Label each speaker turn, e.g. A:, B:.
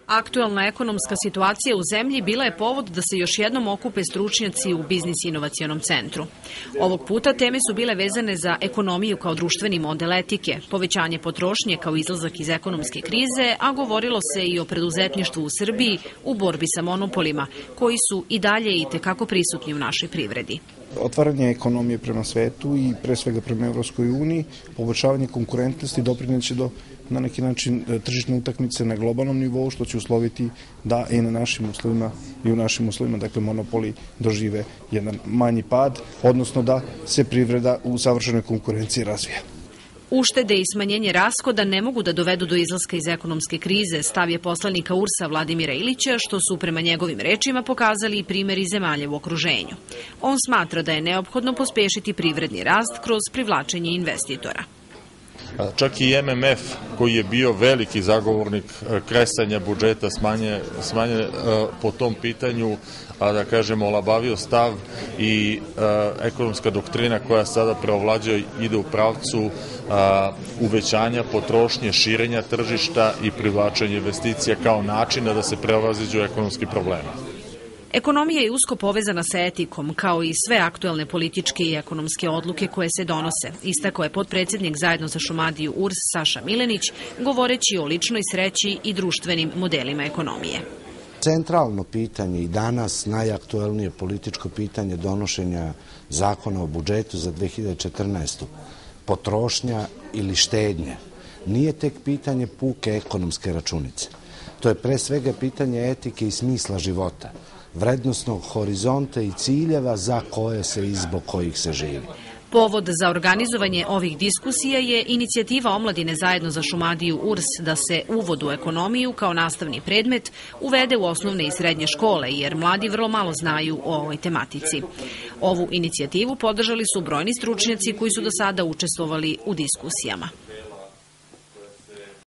A: Aktuelna ekonomska situacija u zemlji bila je povod da se još jednom okupe stručnjaci u Biznis inovacionom centru. Ovog puta teme su bile vezane za ekonomiju kao društveni model etike, povećanje potrošnje kao izlazak iz ekonomske krize, a govorilo se i o preduzetništvu u Srbiji u borbi sa monopolima, koji su i dalje i tekako prisutni u našoj privredi.
B: Otvaranje ekonomije prema svetu i pre svega prema Evropskoj uniji, poboljšavanje konkurentnosti doprineće do na neki način tržišne utakmice na globalnom nivou, što će usloviti da i na našim uslovima i u našim uslovima, dakle, monopoli dožive jedan manji pad, odnosno da se privreda u savršenoj konkurenciji razvija.
A: Uštede i smanjenje rashoda ne mogu da dovedu do izlaska iz ekonomske krize, stav je poslanika URS-a Vladimira Ilića, što su prema njegovim rečima pokazali i primjeri zemalja u okruženju. On smatra da je neophodno pospešiti privredni rast kroz privlačenje investitora.
C: Čak i MMF, koji je bio veliki zagovornik kresanja budžeta, smanje po tom pitanju, da kažemo, olabavio stav i ekonomska doktrina koja sada preovlađuje ide u pravcu uvećanja potrošnje, širenja tržišta i privlačenja investicija kao načina da se prevaziđu ekonomski problemi.
A: Ekonomija je usko povezana sa etikom, kao i sve aktuelne političke i ekonomske odluke koje se donose, istakao je potpredsjednik Zajedno za Šumadiju URS Saša Milenić, govoreći o ličnoj sreći i društvenim modelima ekonomije.
D: Centralno pitanje i danas najaktuelnije političko pitanje donošenja zakona o budžetu za 2014. potrošnja ili štednje nije tek pitanje puke ekonomske računice. To je pre svega pitanje etike i smisla života, vrednosnog horizonta i ciljeva za koje se i zbog kojih se živi.
A: Povod za organizovanje ovih diskusija je inicijativa omladine Zajedno za Šumadiju URS da se uvod u ekonomiju kao nastavni predmet uvede u osnovne i srednje škole, jer mladi vrlo malo znaju o ovoj tematici. Ovu inicijativu podržali su brojni stručnjaci koji su do sada učestvovali u diskusijama.